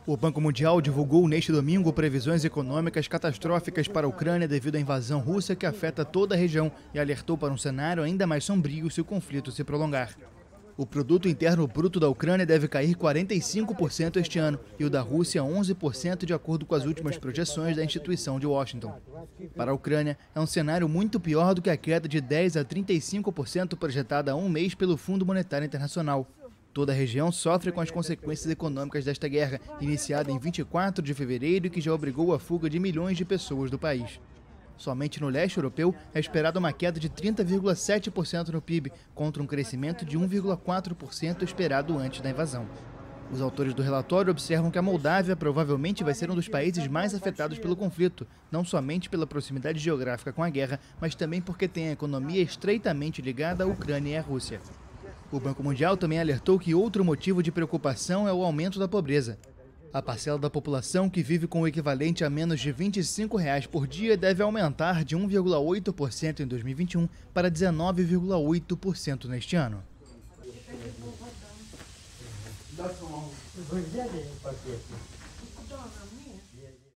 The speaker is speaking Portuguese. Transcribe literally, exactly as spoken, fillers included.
O Banco Mundial divulgou neste domingo previsões econômicas catastróficas para a Ucrânia devido à invasão russa que afeta toda a região e alertou para um cenário ainda mais sombrio se o conflito se prolongar. O produto interno bruto da Ucrânia deve cair quarenta e cinco por cento este ano e o da Rússia onze por cento, de acordo com as últimas projeções da instituição de Washington. Para a Ucrânia, é um cenário muito pior do que a queda de dez a trinta e cinco por cento projetada há um mês pelo Fundo Monetário Internacional. Toda a região sofre com as consequências econômicas desta guerra, iniciada em vinte e quatro de fevereiro e que já obrigou a fuga de milhões de pessoas do país. Somente no leste europeu é esperada uma queda de trinta vírgula sete por cento no P I B, contra um crescimento de um vírgula quatro por cento esperado antes da invasão. Os autores do relatório observam que a Moldávia provavelmente vai ser um dos países mais afetados pelo conflito, não somente pela proximidade geográfica com a guerra, mas também porque tem a economia estreitamente ligada à Ucrânia e à Rússia. O Banco Mundial também alertou que outro motivo de preocupação é o aumento da pobreza. A parcela da população que vive com o equivalente a menos de vinte e cinco reais por dia deve aumentar de um vírgula oito por cento em dois mil e vinte e um para dezenove vírgula oito por cento neste ano. Вы взяли пакет? Куда нам? Нет.